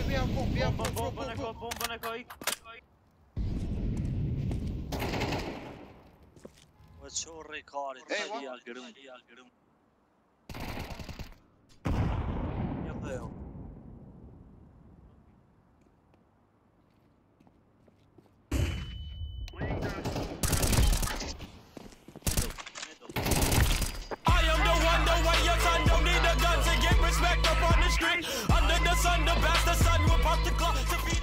vi har en bomb, vi har en bomb. Bomben er koi. Sorry, Kari. Hey, what? Joo. I am the one, the way your son don't need a gun to get respect up on the street. Under the sun, the bastard son will pop the clock to